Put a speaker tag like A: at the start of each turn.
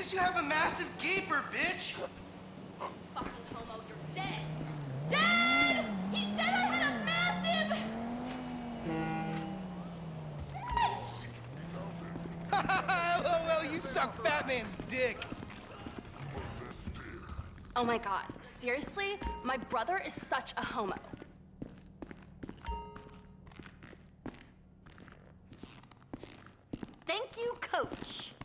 A: least you have a massive gaper, bitch.
B: Fucking homo, you're dead. Dead! He said I had a massive... Bitch!
A: LOL, you suck Batman's dick.
B: Oh my god, seriously? My brother is such a homo.
C: Thank you, Coach.